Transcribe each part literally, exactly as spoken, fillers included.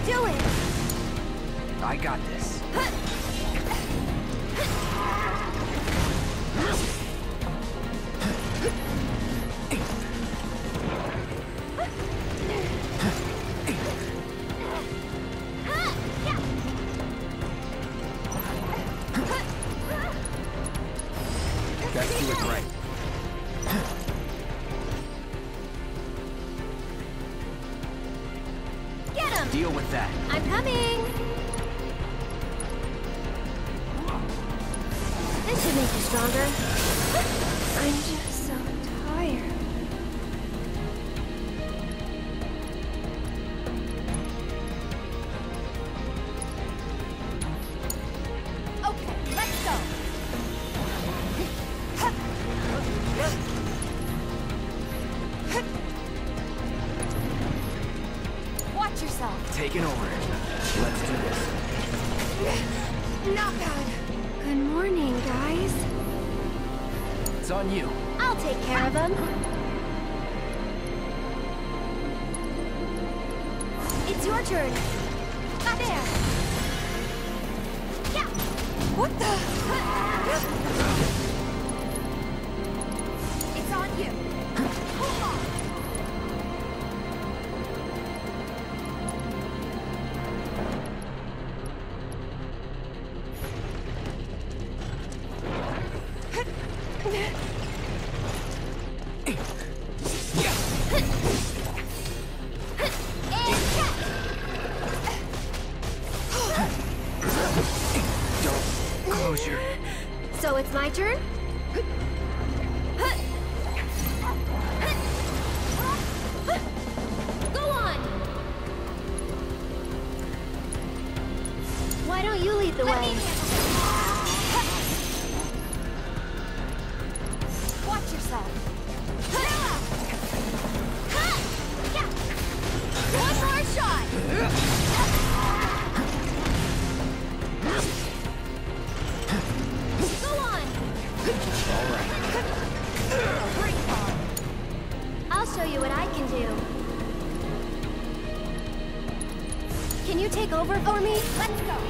do it! I got this. Let's do it right. Get him! Deal with that. I'm coming! This should make you stronger. I'm just so tired. Okay, let's go! Watch yourself! Taking over. Let's do this. Not bad. Good morning, guys. It's on you. I'll take care of him. It's your turn. Got there. Yeah. What the? It's on you. Hold on. Closure. So it's my turn? Go on! Why don't you lead the way? Watch yourself. One more shot! Go on! All right. I'll show you what I can do. Can you take over for me? Let's go!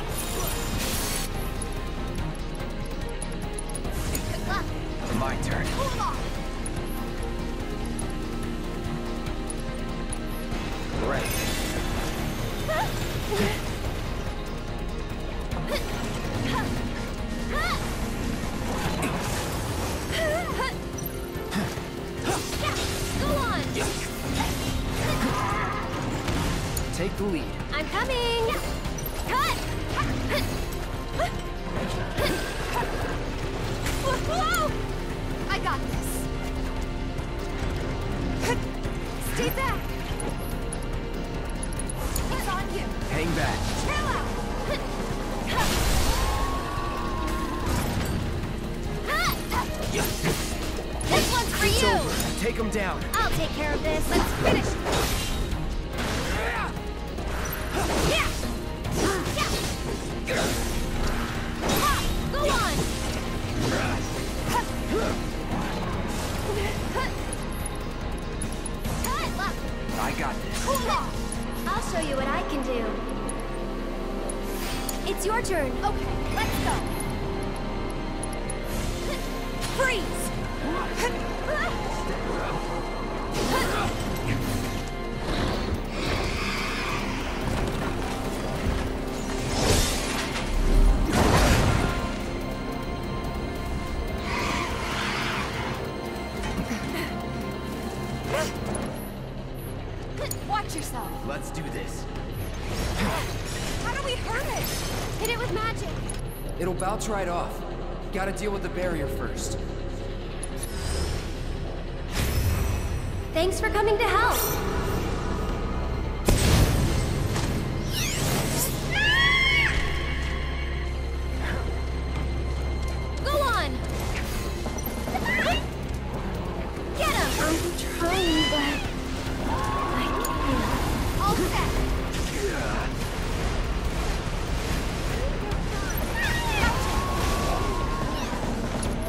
My turn. Hold on! Right. Go on! Take the lead. I'm coming! Cut! Whoa! I got this. Stay back! It's on you! Hang back. Chill out! This one's for It's you! over. Take him down. I'll take care of this. Let's finish. Yeah. Yeah. Ha, go on. Cut, look. I got this. Cool off. I'll show you what I can do. It's your turn. Okay, let's go. Freeze. Watch yourself. Let's do this. How do we hurt it? Hit it with magic. It'll bounce right off. Gotta deal with the barrier first. Thanks for coming to help. Go on. Get him. I'm trying, but I can't. All set.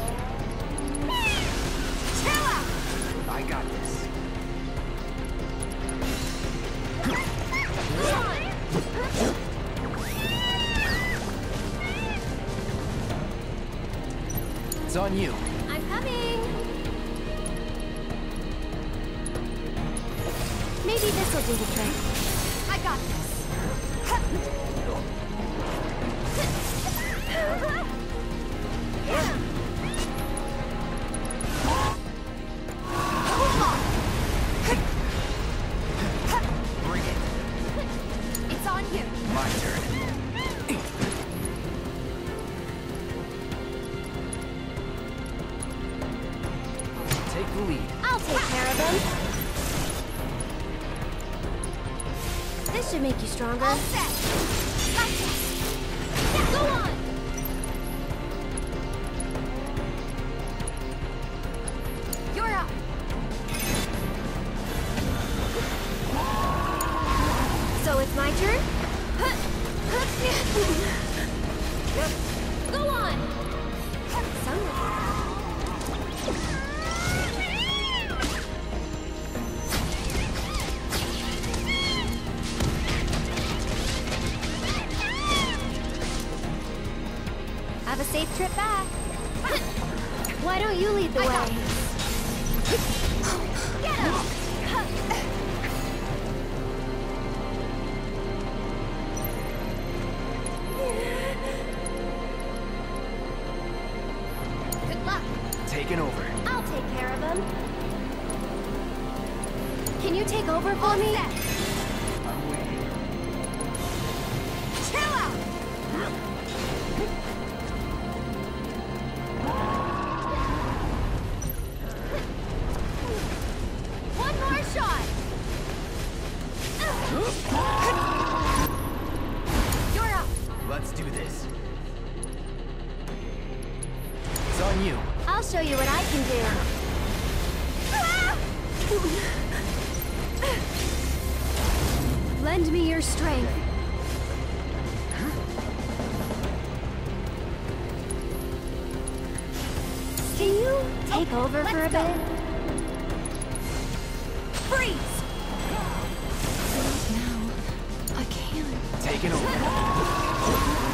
Chill out. I got this. on you. I'm coming. Maybe this will do the trick. I got this. Bring it. It's on you. My turn. Take the lead. I'll take care of them. This should make you stronger. All set. Got this. Yeah, go on. You're up. So it's my turn? Go on. Somewhere. Have a safe trip back. Why don't you lead the I way? Get him! Good luck. Taking over. I'll take care of him. Can you take over for me? I'm waiting. Chill out! One more shot! You're up! Let's do this. It's on you. I'll show you what I can do. Lend me your strength. Can you take over for a bit? Freeze! No, I can't. Taking over.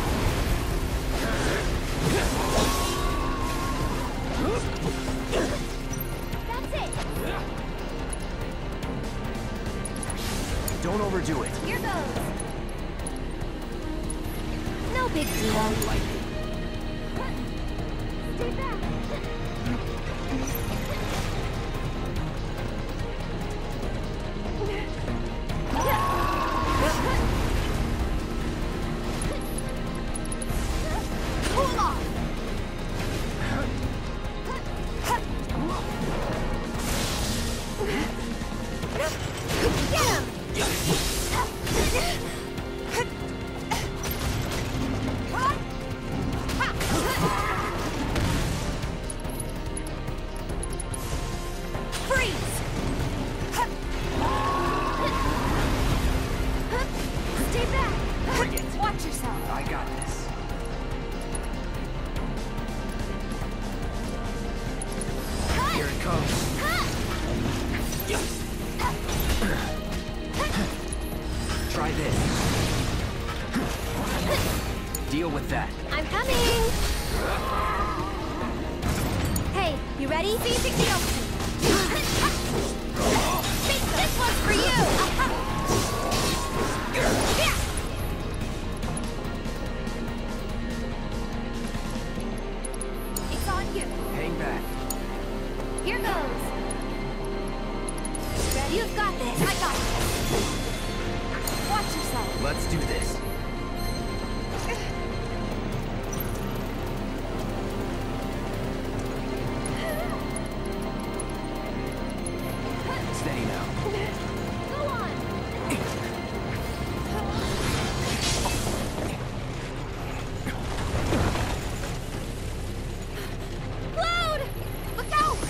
That's it! Don't overdo it. Here goes. No big deal. Like Stay back. Hold on. Get him. Freeze! Stay back! Bring it. Watch yourself! I got this. Here it comes. Try this. Deal with that. I'm coming! Hey, you ready? This one's for you! It's on you. Hang back. Here goes. Ready? You've got this. I got this. Watch yourself. Let's do this. Steady now. Go on. Cloud! Look out!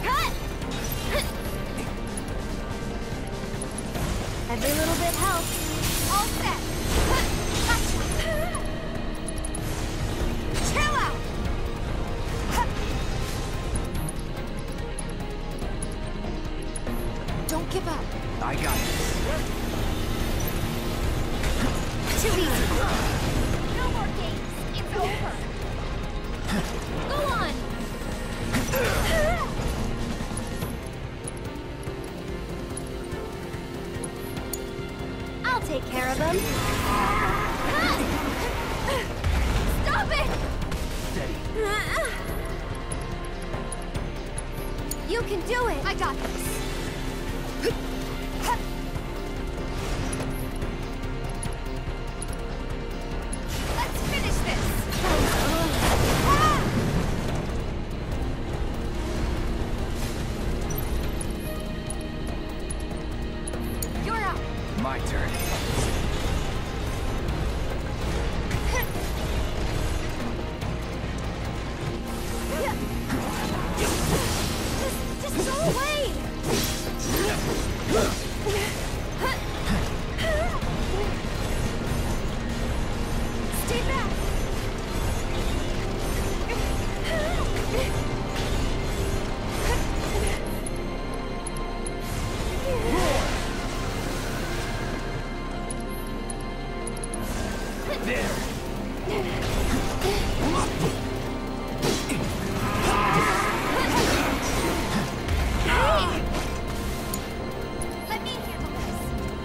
Cut! Every little bit helps. All set. Gotcha. Chill out. Don't give up. I got this. Too easy. No more games. It's over. Go on. I'll take care of them. Stop it! Steady. You can do it. I got this. Let's finish this. You're up. My turn. Just, just go away. Stay back. There. Hey! Let me handle this.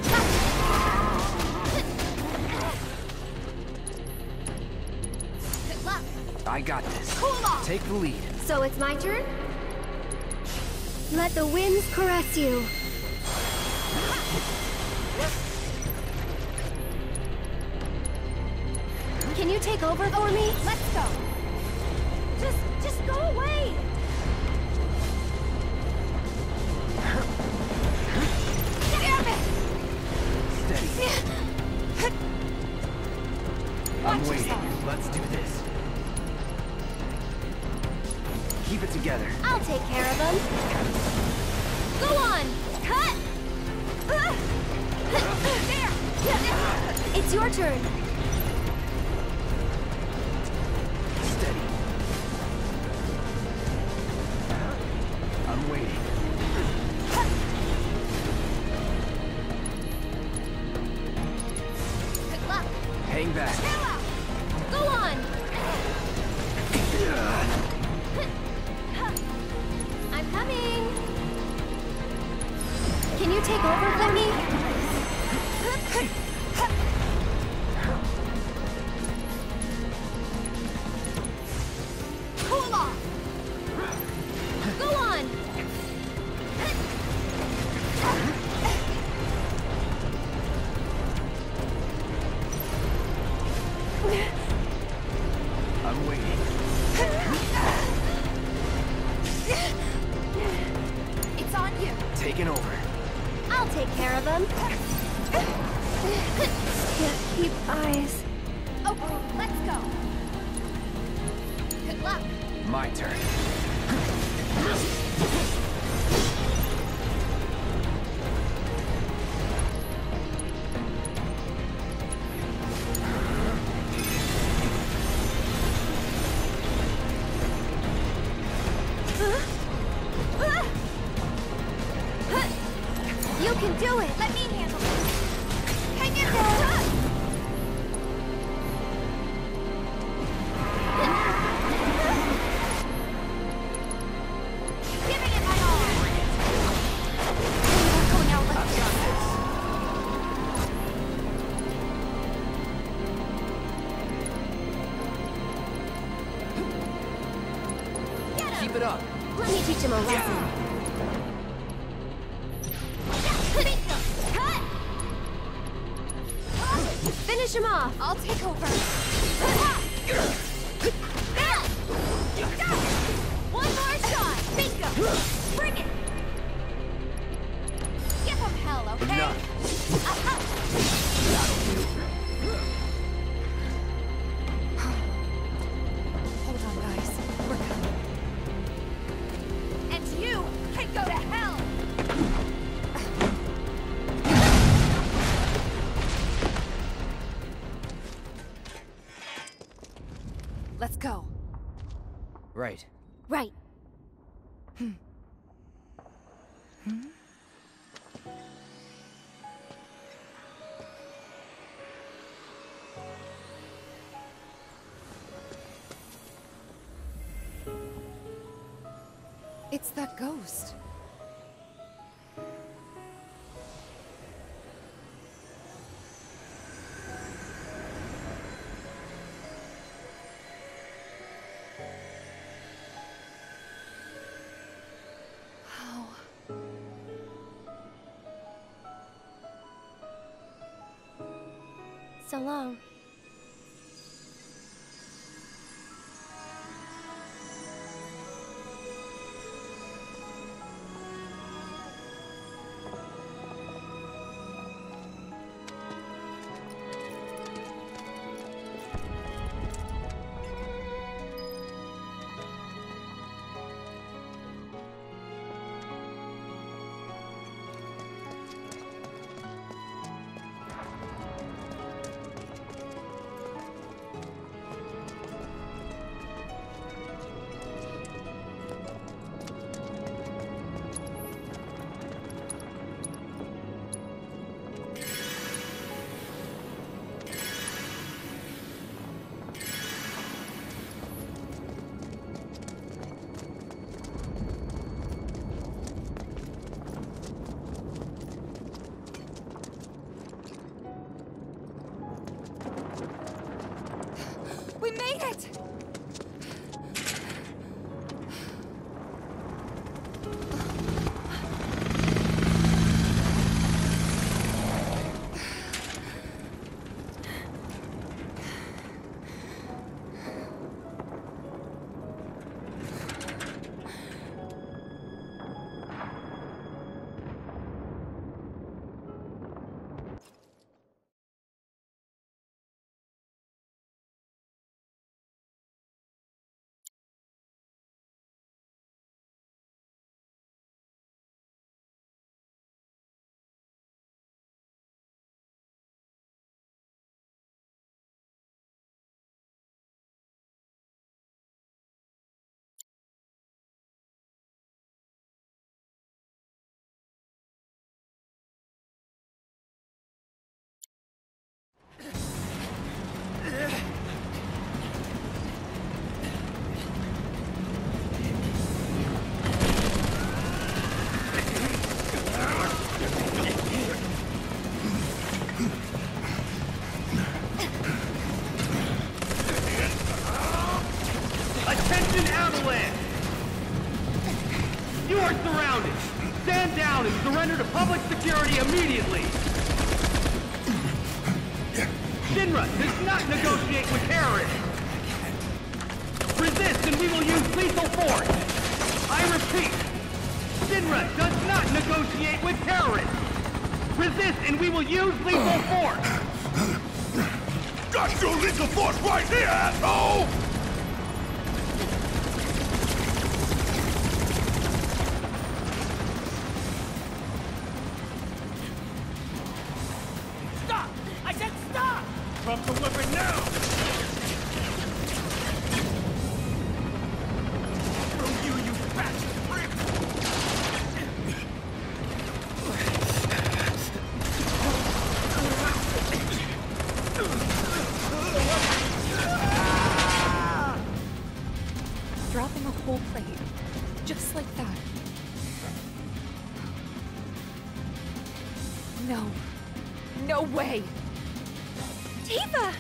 Good luck. I got this. Cool off. Take the lead. So it's my turn? Let the winds caress you. Can you take over for me? Let's go. Just, just go away. Damn it! Steady. I'm Watch waiting. yourself. Let's do this. Keep it together. I'll take care of them. Go on! Cut! There! It's your turn. Steady. I'm waiting. Good luck. Hang back. Chill out. Go on! I'm coming. Can you take over for me? Cool off. Go on. I'm waiting. It's on you. Taking over. I'll take care of them. Just keep eyes. Okay, let's go. Good luck. My turn. You can do it. Let me handle this. Hang in there. Giving it my all. Going out like I've got this. Get him. Keep it up. Let me teach him a lesson. Cut! Finish him off. I'll take over. One more shot. Bingo. Bring it. Give him hell, okay? Enough. Aha. Hold on, guys. We're coming. And you, Let's go. Right. Right. Hmm. Hmm? It's that ghost. How? So long. We made it! Attention, Avalanche! You are surrounded! Stand down and surrender to public security immediately! Shinra does not negotiate with terrorists! Resist and we will use lethal force! I repeat, Shinra does not negotiate with terrorists! Resist and we will use lethal force! Got your lethal force right here, asshole! Stop! I said stop! Drop the weapon now! From you, you bastard prick! Dropping a whole plate. Just like that. No. No way! Tifa!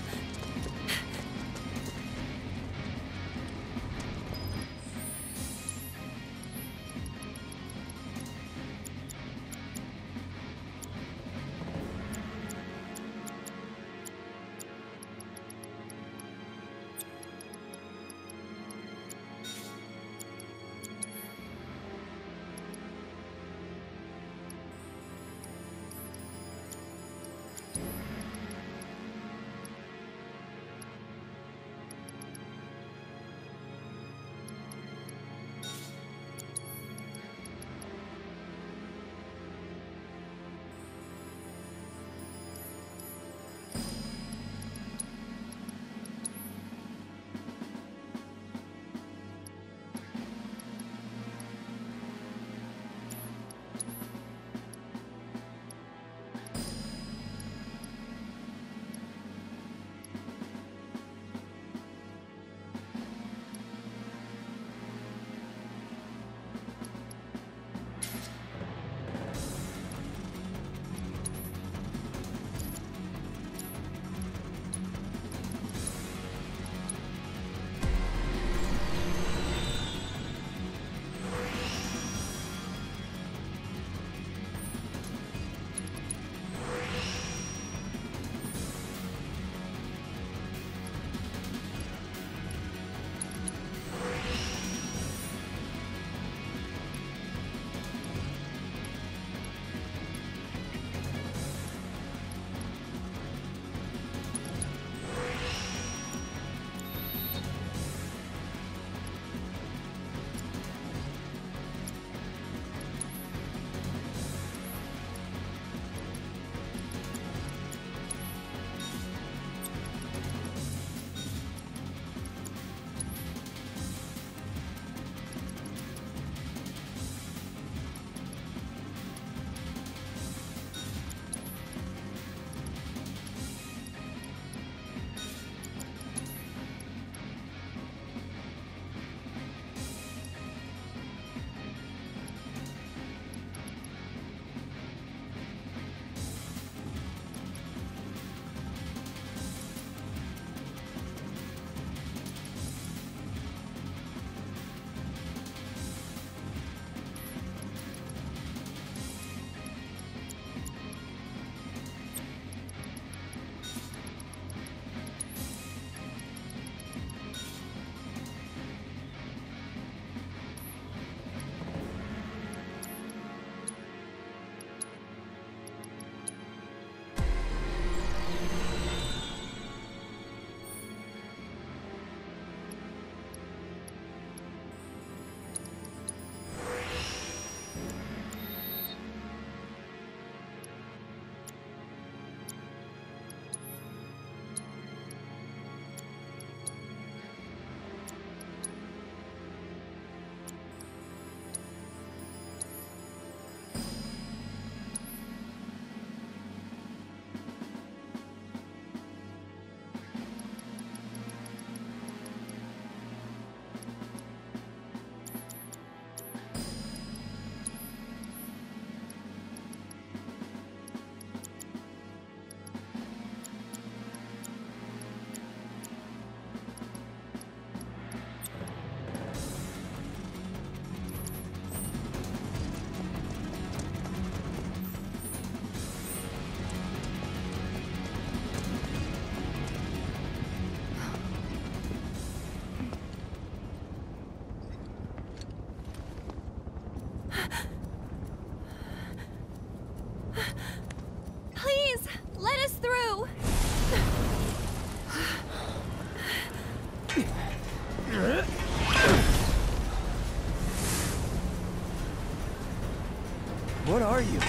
What are you?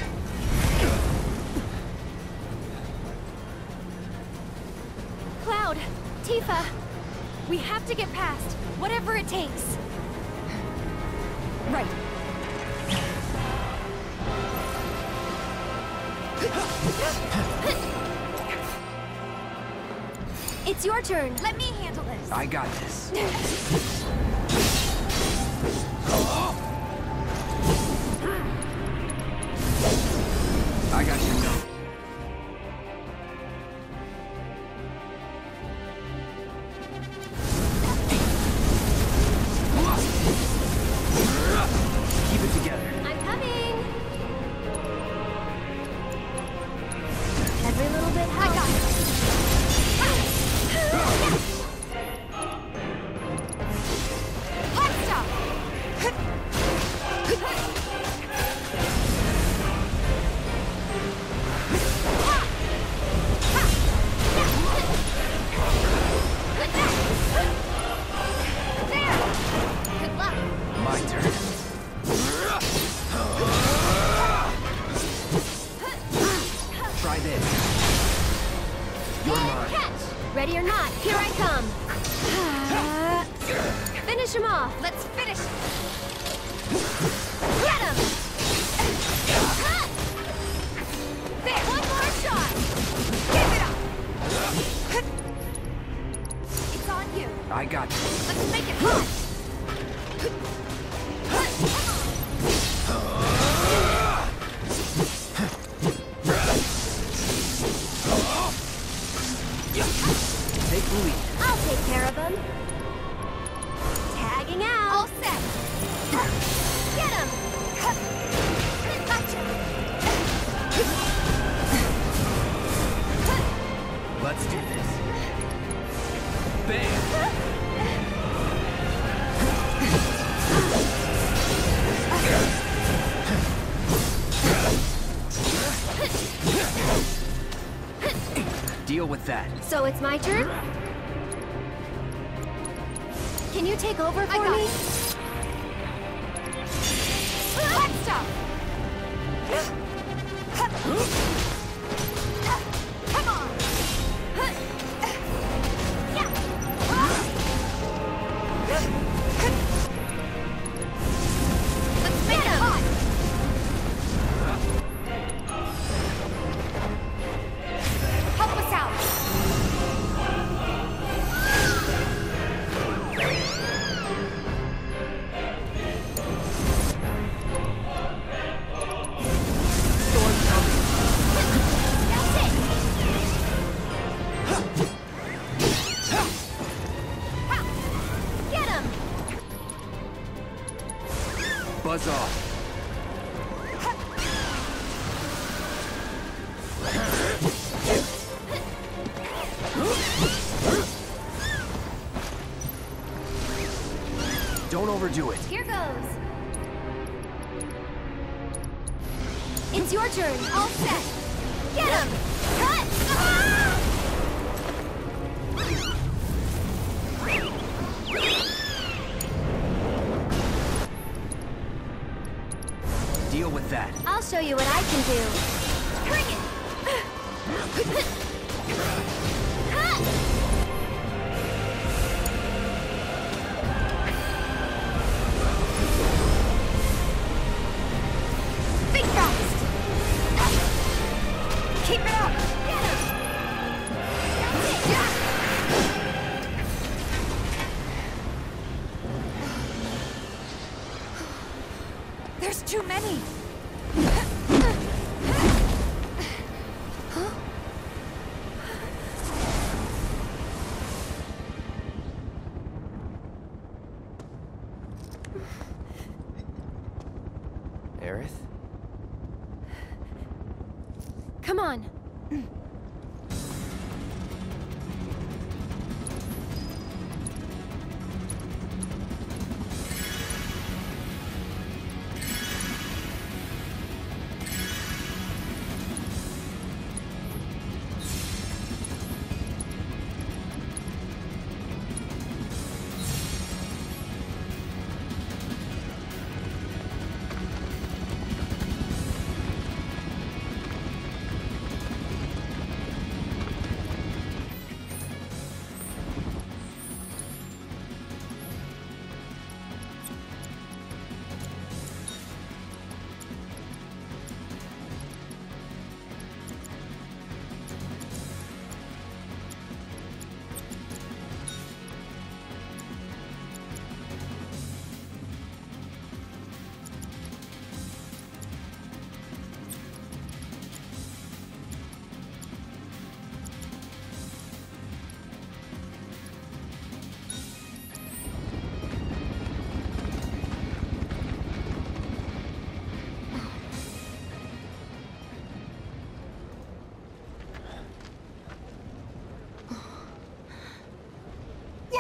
Cloud! Tifa! We have to get past, whatever it takes. Right. It's your turn. Let me handle this. I got this. I got you. No. Keep it together. I'm coming. Every little bit helps. I got it. Hot stuff. There. Good luck. My turn. Try this. You're mine. Catch! Ready or not, here I come. Finish him off. Let's finish. Get him! There, one more shot. Give it up. It's on you. I got this. Let's make it hot. Take the lead. I'll take care of him. Tagging out. All set. Get him. Gotcha. Let's do this. Bam! Deal with that. So it's my turn? Can you take over for me? Hot stuff! Come on! Yeah. Let's make it hot! Help us out! Buzz off. Don't overdo it. Here goes. It's your turn. All set. Get him. Cut. Ah! Deal with that. I'll show you what I can do. Bring it. Cut. Think fast! Keep it up! Get him! That's it! Yeah. There's too many! Aerith? Come on.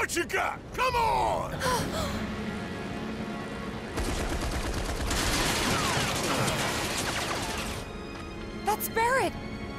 What you got? Come on! That's Barret!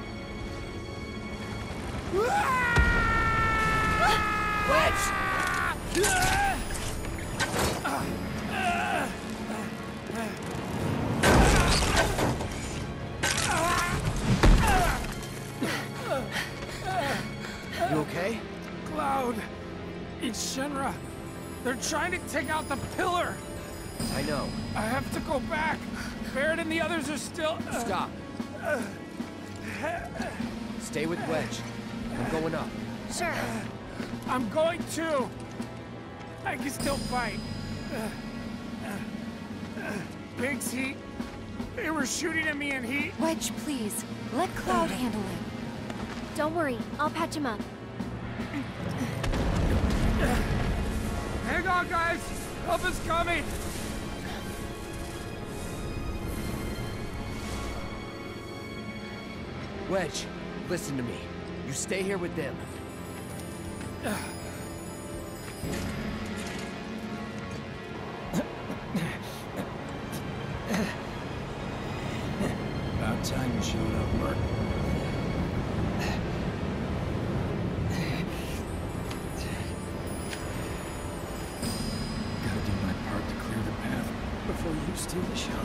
You okay? Cloud! It's Shinra! They're trying to take out the pillar! I know. I have to go back! Barret and the others are still... Stop. Stay with Wedge. I'm going up. Sure. I'm going too! I can still fight. Biggs, he... They were shooting at me and he... Wedge, please. Let Cloud handle it. Don't worry, I'll patch him up. Hang on, guys! Help is coming! Wedge, listen to me. You stay here with them. About time you showed up, Mark. Gotta do my part to clear the path before you steal the show.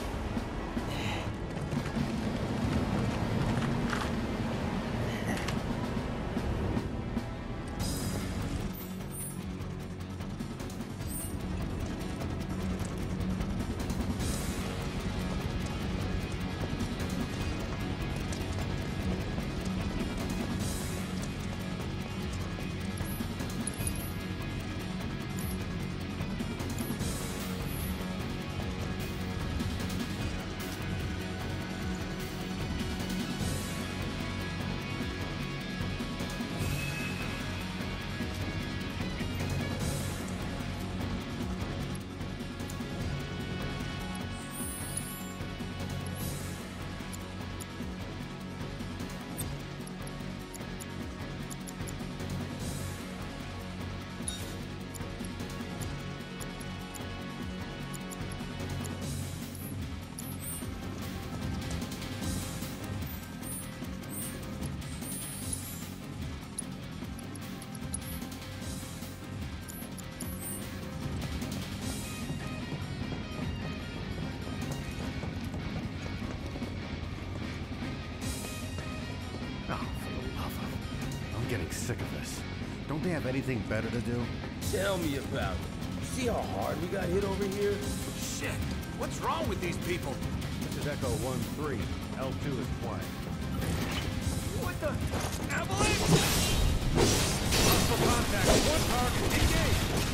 Getting sick of this. Don't they have anything better to do? Tell me about it. See how hard we got hit over here? Shit! What's wrong with these people? This is Echo one three. L two is quiet. What the? Avalanche! Hostile contact. One target. Engage!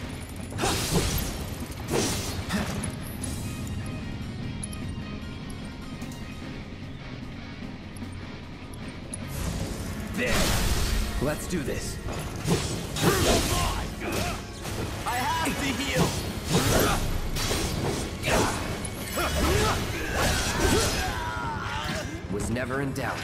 Let's do this. I have to heal! Was never in doubt.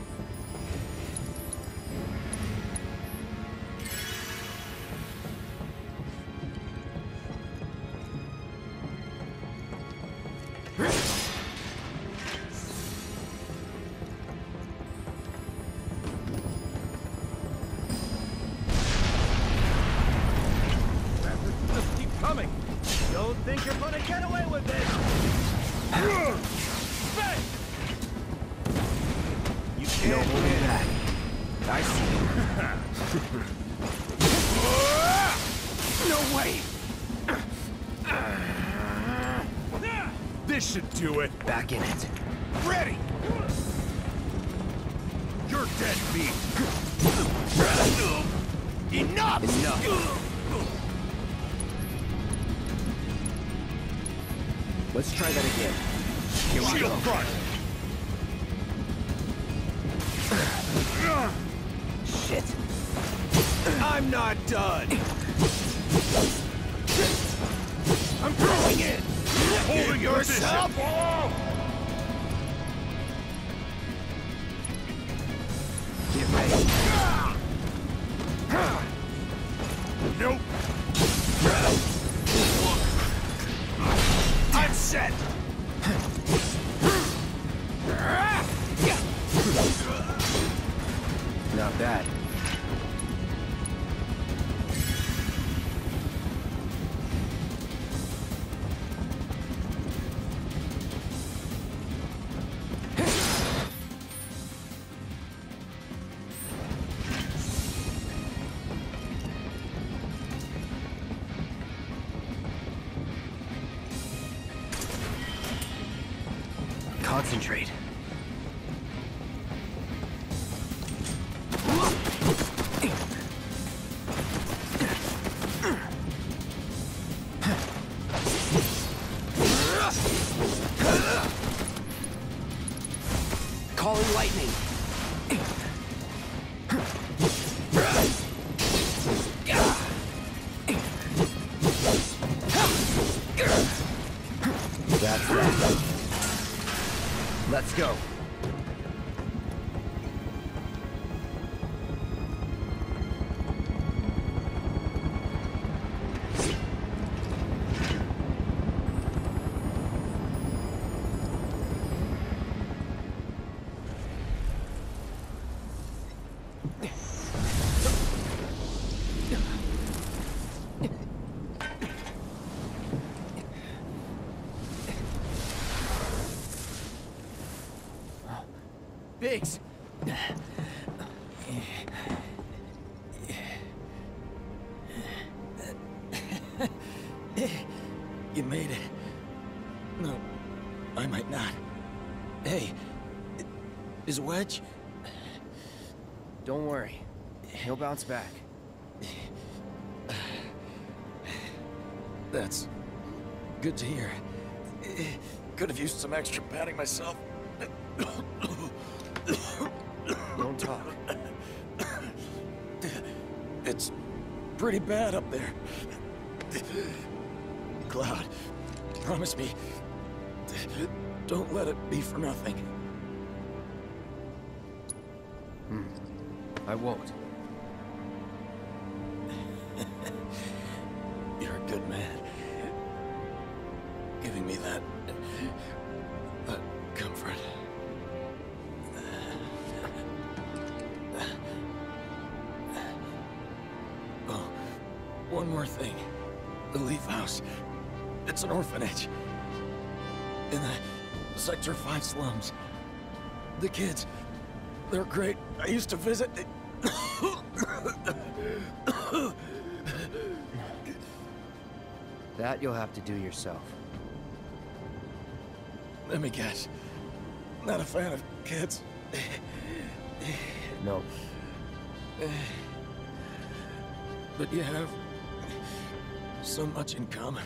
Don't think you're gonna get away with this! You can't No holding back. I No see. way! This should do it. Back in it. Ready! You're dead meat. Enough! Enough. Let's try that again. Here we Shield go. front! Shit. I'm not done! I'm throwing it! Holding yourself! Get ready. Not bad. Concentrate. Calling lightning. That's that. Let's go. Biggs! You made it. No, I might not. Hey, is Wedge? Don't worry. He'll bounce back. That's good to hear. Could have used some extra padding myself. Don't talk. It's pretty bad up there. Cloud, promise me, don't let it be for nothing. Hmm. I won't. You're a good man. Giving me that... that comfort. Oh, one more thing. The Leaf House. It's an orphanage. In the Sector five slums. The kids, they're great. I used to visit... That you'll have to do yourself. Let me guess. Not a fan of kids. No. But you have so much in common.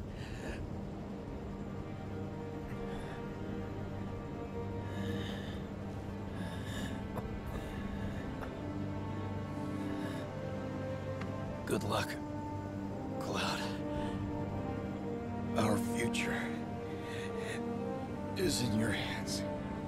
Good luck, Cloud. Our future is in your hands.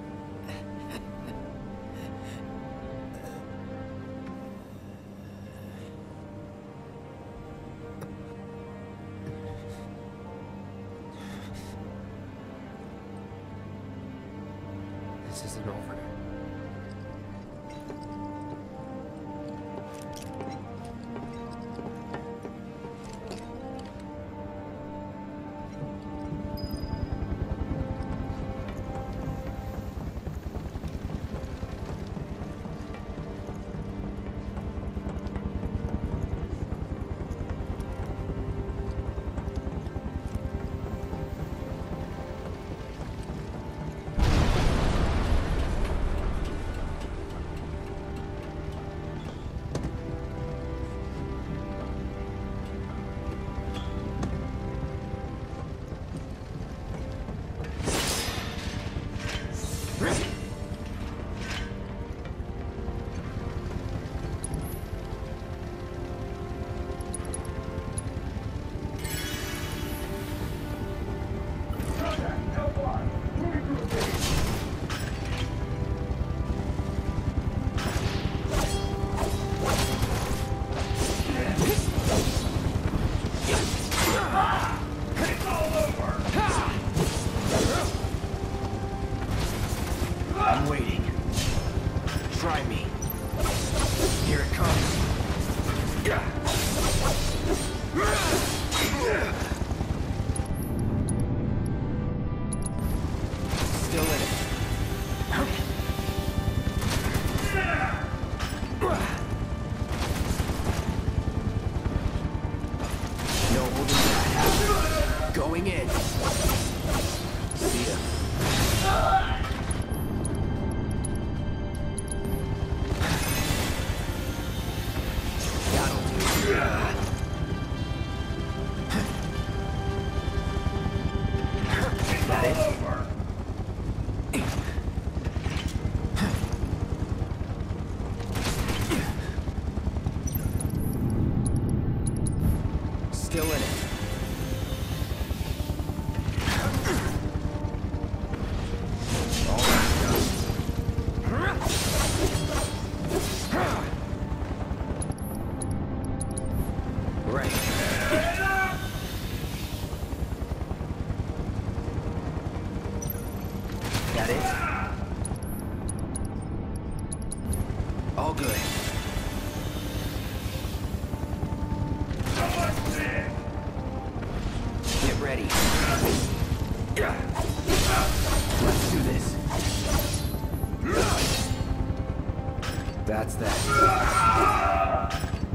This isn't over. Here it comes. Still in it. No holding back. Going in. See ya. That'll do. Is that it? Still in it. All right, right. That it? All good. Get ready. Let's do this. That's that.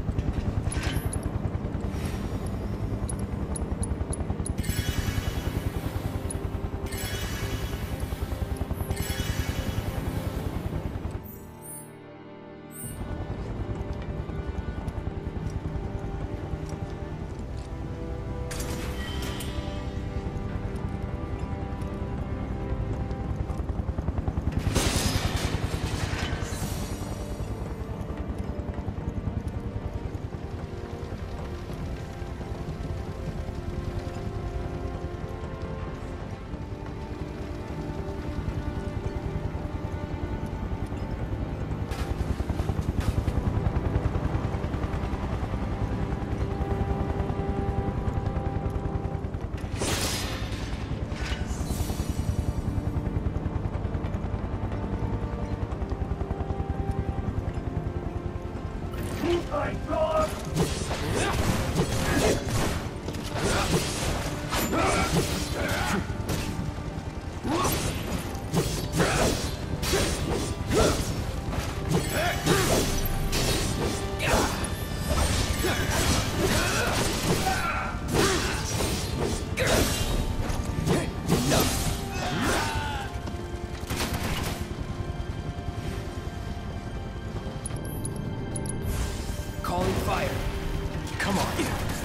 Calling fire. Come on.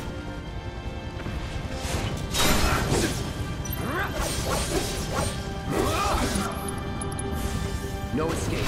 No escape.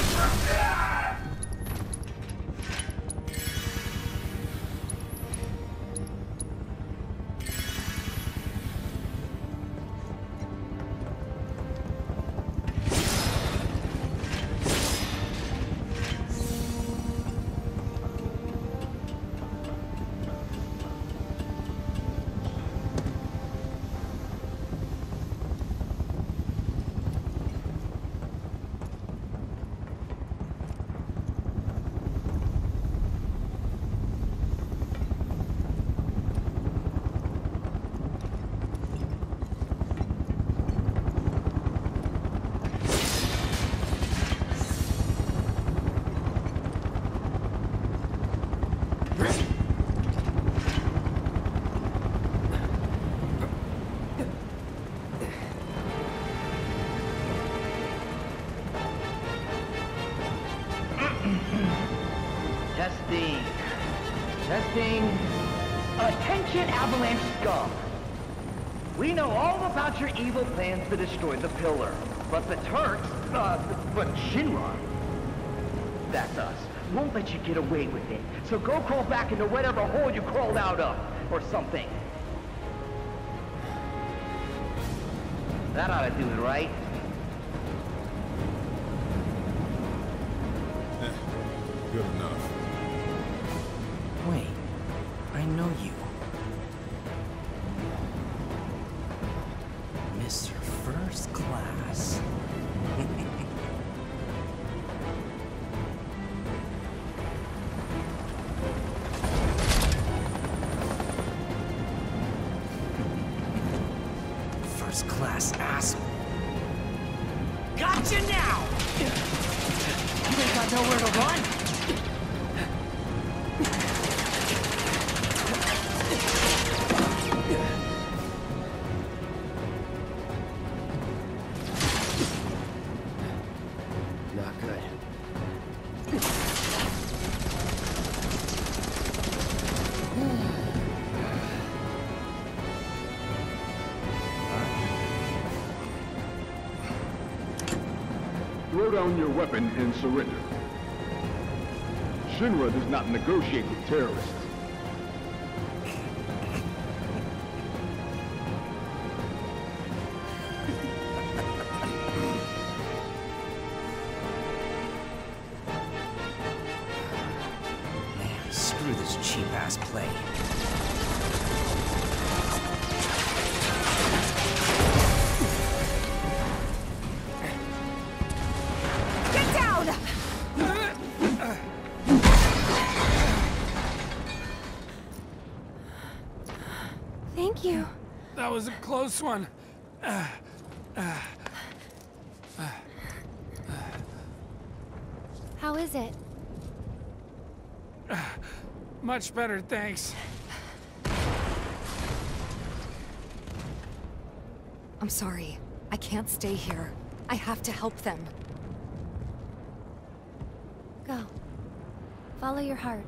Testing. Testing. Attention, Avalanche scum. We know all about your evil plans to destroy the Pillar. But the Turks, uh, but Shinra, that's us, won't let you get away with it. So go crawl back into whatever hole you crawled out of, or something. That ought to do it, right? Good enough. Wait, I know you. Mister First Class. First-class asshole. Gotcha now! You ain't got nowhere to run? Not good. Throw down your weapon and surrender. Shinra does not negotiate with terrorists. Man, screw this cheap-ass play. Get down! Thank you. That was a close one. Uh, uh, uh, How is it? uh, much better, thanks. I'm sorry. I can't stay here. I have to help them. Go. Follow your heart.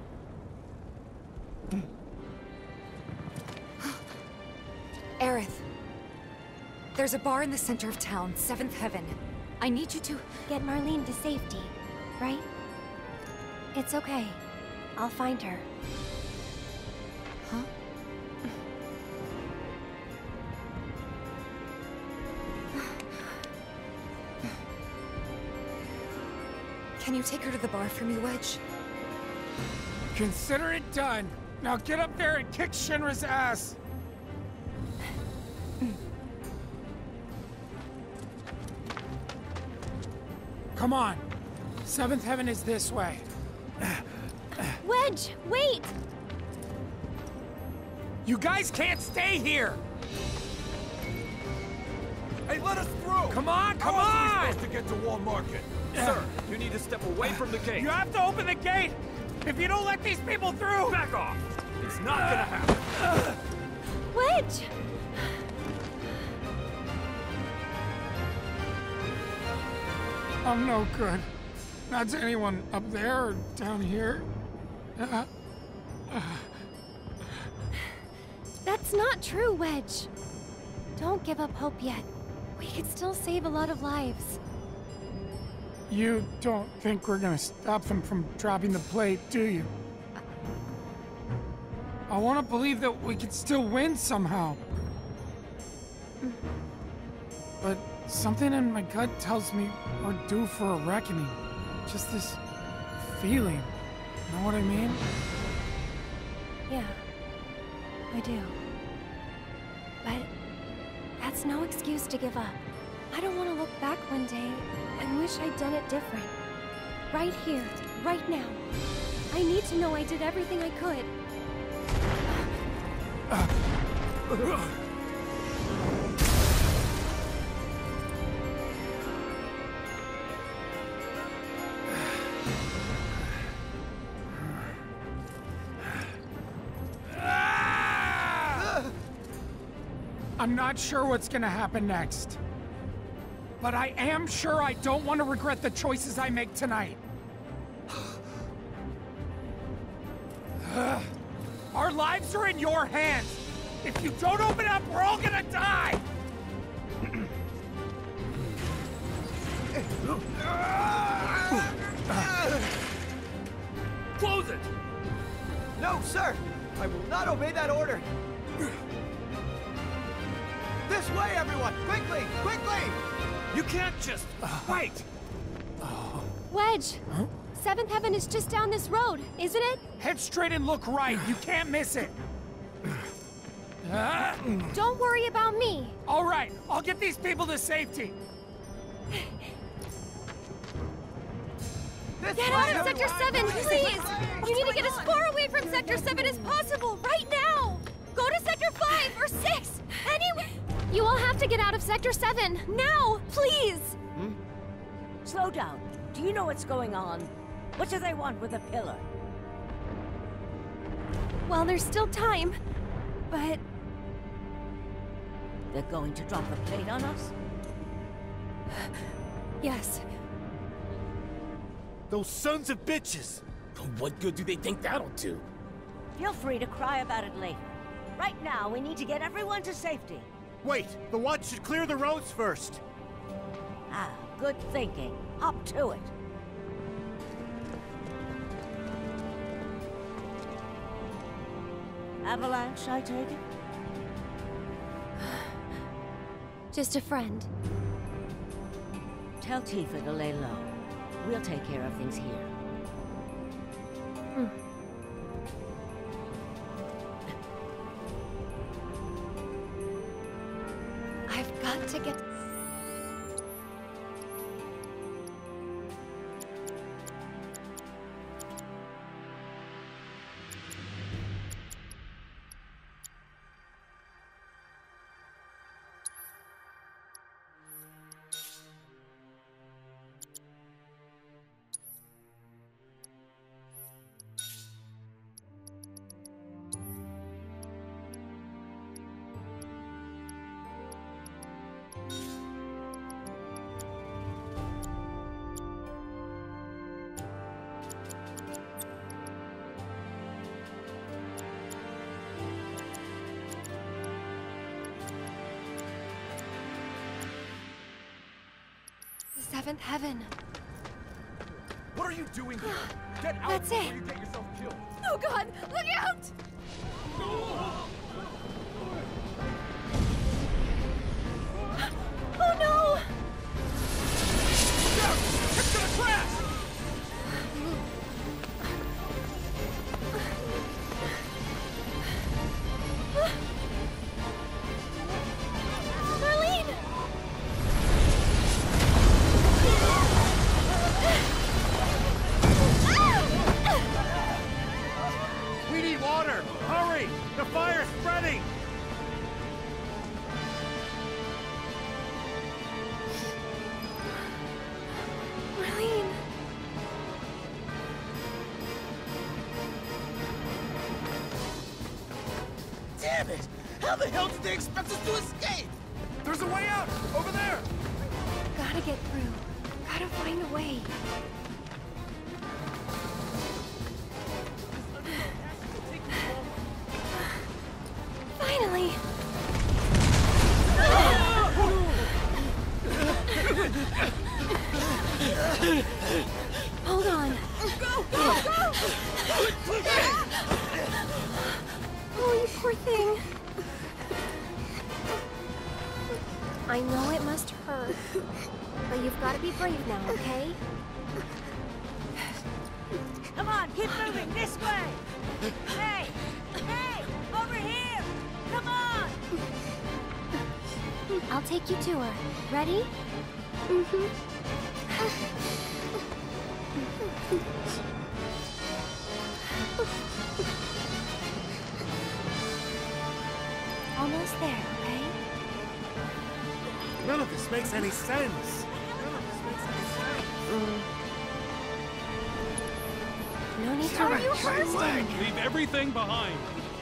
Aerith. There's a bar in the center of town, Seventh Heaven. I need you to... Get Marlene to safety, right? It's okay. I'll find her. Huh? Can you take her to the bar for me, Wedge? Consider it done. Now get up there and kick Shinra's ass. Come on. Seventh Heaven is this way. Wedge, wait! You guys can't stay here! Hey, let us through! Come on, come How else are on! we supposed to get to Wall Market? Yeah. Sir, you need to step away from the gate. You have to open the gate! If you don't let these people through! Back off! It's not gonna happen. Wedge! I'm no good. Not to anyone up there or down here. Uh, uh. That's not true, Wedge. Don't give up hope yet. We could still save a lot of lives. You don't think we're gonna stop them from dropping the plate, do you? I want to believe that we could still win somehow. But something in my gut tells me we're due for a reckoning. Just this feeling. Know what I mean? Yeah, I do. But that's no excuse to give up. I don't want to look back one day and wish I'd done it different. Right here, right now. I need to know I did everything I could. I'm not sure what's gonna happen next. But I am sure I don't want to regret the choices I make tonight. Our lives are in your hands. If you don't open up, we're all gonna die! Close it! No, sir! I will not obey that order! This way, everyone! Quickly! Quickly! You can't just wait! Wedge! Huh? Seventh Heaven is just down this road, isn't it? Head straight and look right. You can't miss it. Ah. Don't worry about me. All right, I'll get these people to safety. This Get way, out of everyone! Sector seven, please! You need to get as far away from Sector seven as possible, right now! Go to Sector five or six, anywhere! You all have to get out of Sector seven! Now! Please! Hmm? Slow down. Do you know what's going on? What do they want with the pillar? Well, there's still time, but... They're going to drop a plate on us? Yes. Those sons of bitches! What good do they think that'll do? Feel free to cry about it later. Right now, we need to get everyone to safety. Wait, the Watch should clear the roads first. Ah, good thinking. Up to it. Avalanche, I take it? Just a friend. Tell Tifa to lay low. We'll take care of things here. Hmm. I've got to get... Seventh heaven. What are you doing here? Get out That's before it. you get yourself killed. Oh God! Look out! Oh no! It's gonna crash! Marlene! We need water! Hurry! The fire's spreading! Marlene! Damn it! How the hell did they expect us to escape? There's a way out! Over there! Gotta get through. Gotta find a way. Finally! Hold on. Go, go, go! Oh, you poor thing. I know it must hurt, but you've got to be brave now, okay? Come on, keep moving, this way! Hey! Hey! Over here! Come on! I'll take you to her. Ready? Mm-hmm. Almost there, okay? None of this makes any sense. None of this makes any sense. Mm. No need to rush. Straight leg! Leave everything behind.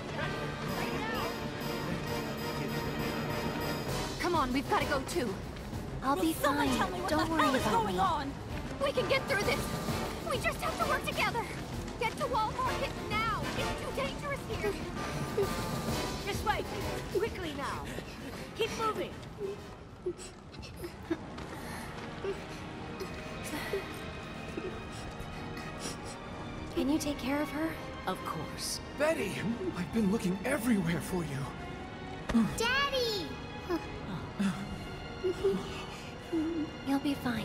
Come on, we've got to go too. I'll be Someone fine. tell me what Don't the worry hell is about going me. on. We can get through this. We just have to work together. Get to Wall Market now. It's too dangerous here. This way! Quickly now! Keep moving! Can you take care of her? Of course. Betty! I've been looking everywhere for you. Daddy! You'll be fine.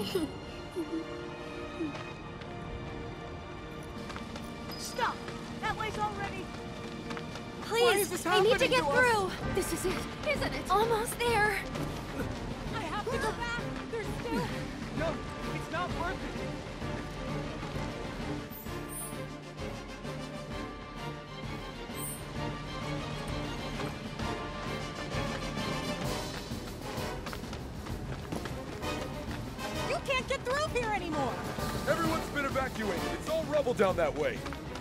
Stop! That way's already... Please! I need to get to us? through! This is it, isn't it? Almost there! I have to go back! There's still... No, it's not worth it. live here anymore! Everyone's been evacuated. It's all rubble down that way.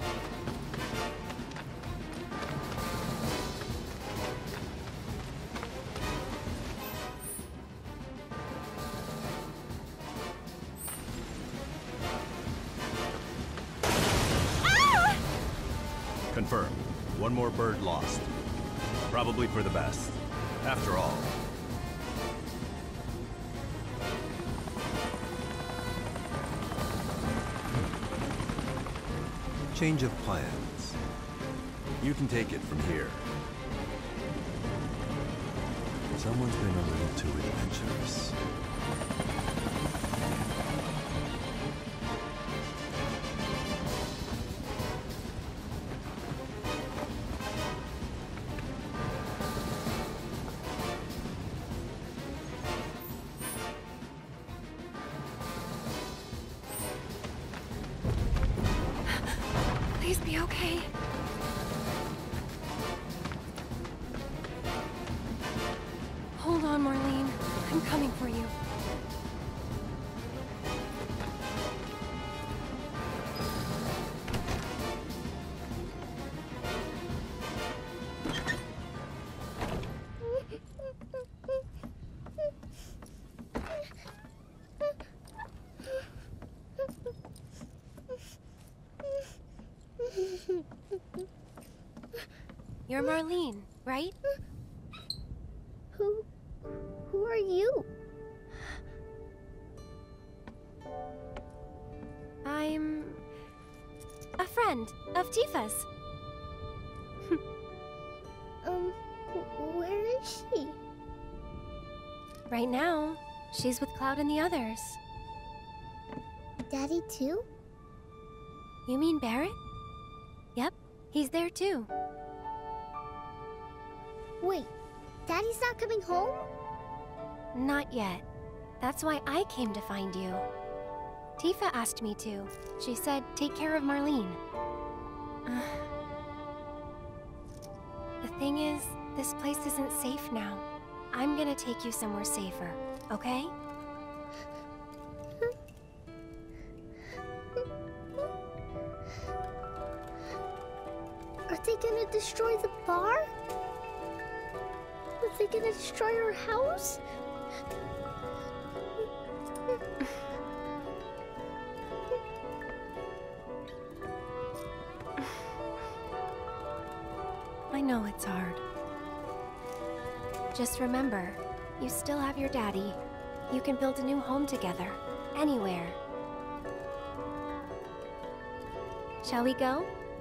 Confirmed. One more bird lost. Probably for the best. After all. Change of plans. You can take it from here. Someone's been a little too adventurous. Please be okay. Hold on, Marlene. I'm coming for you. You're Marlene, right? Who... who are you? I'm... a friend of Tifa's. um, where is she? Right now, she's with Cloud and the others. Daddy too? You mean Barret? Yep, he's there too. Wait, Daddy's not coming home? Not yet. That's why I came to find you. Tifa asked me to. She said, take care of Marlene. Uh, the thing is, this place isn't safe now. I'm gonna take you somewhere safer, okay? Are they gonna destroy the bar? Are they gonna destroy our house? I know it's hard. Just remember, you still have your daddy. You can build a new home together, anywhere. Shall we go?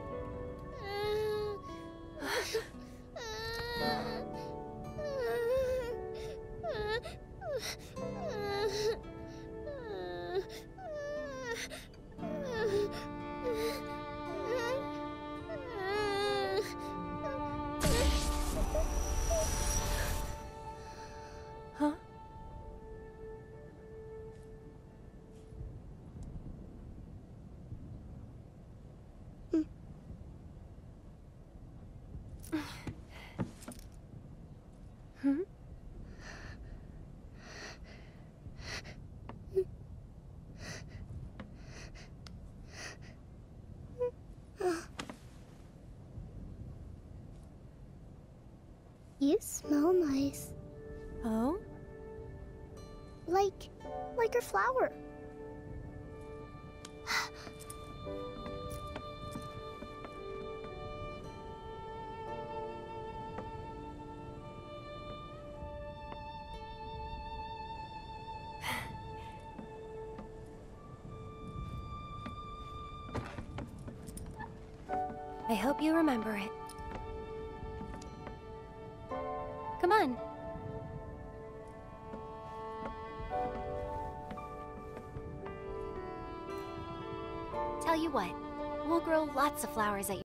Huh? Hmm? You smell nice. Oh? Like, like a flower. I hope you remember it. Come on. Tell you what, we'll grow lots of flowers at your